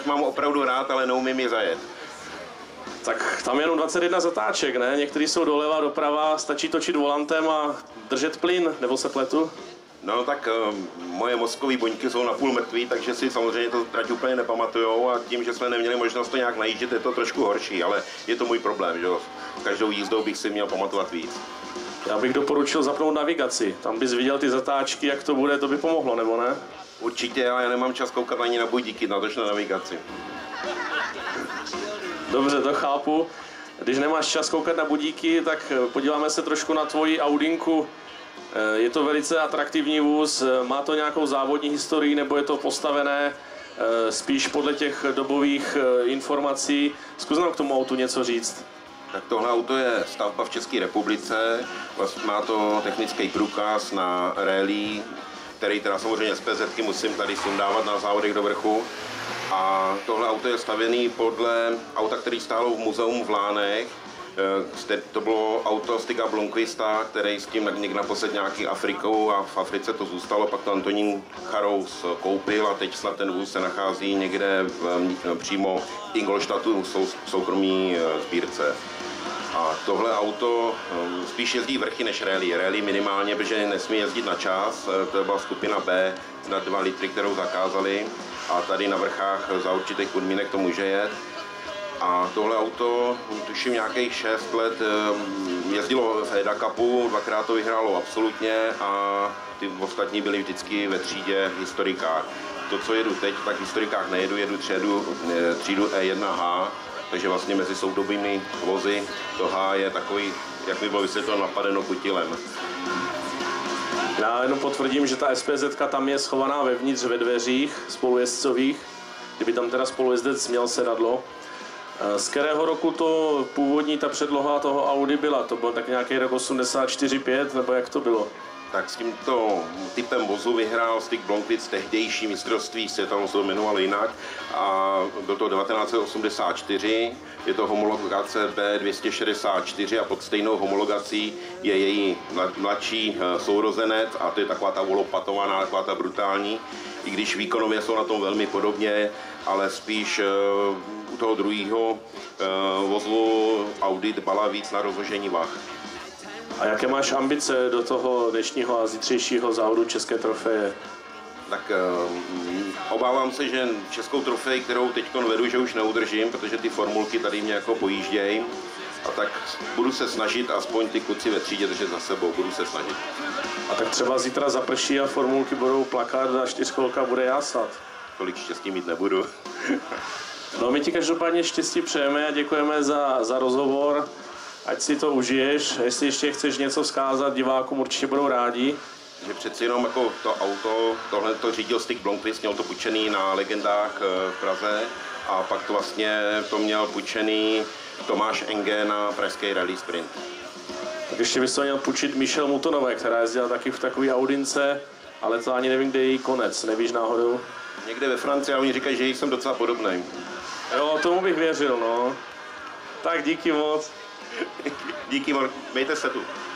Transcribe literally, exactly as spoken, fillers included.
mám opravdu rád, ale neumím je zajet. Tak tam je jenom dvacet jedna zatáček, ne? Některý jsou doleva, doprava, stačí točit volantem a držet plyn, nebo se pletu? No tak uh, moje mozkové buňky jsou napůl mrtví, takže si samozřejmě to trať úplně nepamatujou a tím, že jsme neměli možnost to nějak najíždět, je to trošku horší, ale je to můj problém, že jo. Každou jízdou bych si měl pamatovat víc. Já bych doporučil zapnout navigaci, tam bys viděl ty zatáčky, jak to bude, to by pomohlo, nebo ne? Určitě, ale já nemám čas koukat ani na budíky, natož na navigaci. Dobře, to chápu. Když nemáš čas koukat na budíky, tak podíváme se trošku na tvoji Audinku. Je to velice atraktivní vůz, má to nějakou závodní historii, nebo je to postavené spíš podle těch dobových informací? Zkus nám k tomu autu něco říct. Tak tohle auto je stavba v České republice, vlastně má to technický průkaz na rally, který teda samozřejmě z P Z ky musím tady sundávat na závodech do vrchu. A tohle auto je stavěné podle auta, který stálo v muzeu v Lánech. To bylo auto Stiga Blomqvista, který s tím někdy naposled nějaký Afrikou a v Africe to zůstalo, pak to Antonín Charous koupil a teď snad ten vůz se nachází někde v, přímo v Ingolstadtu v soukromí sbírce. A tohle auto spíš jezdí vrchy než rally. Rally minimálně, protože nesmí jezdit na čas, to byla skupina B na dva litry, kterou zakázali a tady na vrchách za určitých podmínek to může jet. A tohle auto, tuším nějakých šest let, jezdilo v Eda Cupu, dvakrát to vyhrálo absolutně a ty ostatní byly vždycky ve třídě v historikách. To, co jedu teď, tak v historikách nejedu, jedu třídu, třídu E jedna H, takže vlastně mezi soudobými vozy to H je takový, jak mi bylo vysvětleno, napadeno kutilem. Já jenom potvrdím, že ta S P Z tam je schovaná vevnitř ve dveřích spolujezdcových, kdyby tam teda spolujezdec měl sedadlo. Z kterého roku to původní ta předloha toho Audi byla? To byl tak nějaký rok osmdesát čtyři pět, nebo jak to bylo? Tak s tímto typem vozu vyhrál Stig Blomqvist tehdejší mistrovství světa, on se to jmenoval jinak, a byl to devatenáct set osmdesát čtyři, je to homologace B dvě stě šedesát čtyři a pod stejnou homologací je její mladší sourozenec a to je taková ta volopatovaná, taková ta brutální, i když výkonově jsou na tom velmi podobně, ale spíš u toho druhého vozu Audi dbala víc na rozložení vah. A jaké máš ambice do toho dnešního a zítřejšího závodu České trofeje? Tak um, obávám se, že českou trofej, kterou teď vedu, že už neudržím, protože ty formulky tady mě jako pojíždějí. A tak budu se snažit aspoň ty kluci ve třídě držet za sebou, budu se snažit. A tak třeba zítra zaprší a formulky budou plakat a čtyřkolka bude jásat. Tolik štěstí mít nebudu. No my ti každopádně štěstí přejeme a děkujeme za, za rozhovor. Ať si to užiješ, jestli ještě chceš něco vzkázat divákům, určitě budou rádi. Že přeci jenom jako to auto, tohle to řídil Stig Blomqvist, měl to půjčený na Legendách v Praze a pak to vlastně to měl půjčený Tomáš Enge na pražský rally sprint. Tak ještě bys to měl půjčit Michelle Moutonové, která jezdila taky v takové Audince, ale to ani nevím, kde je její konec, nevíš náhodou? Někde ve Francii a oni říkají, že jsem docela podobný. Jo, tomu bych věřil, no. Tak díky moc. Díky, mějte se tu.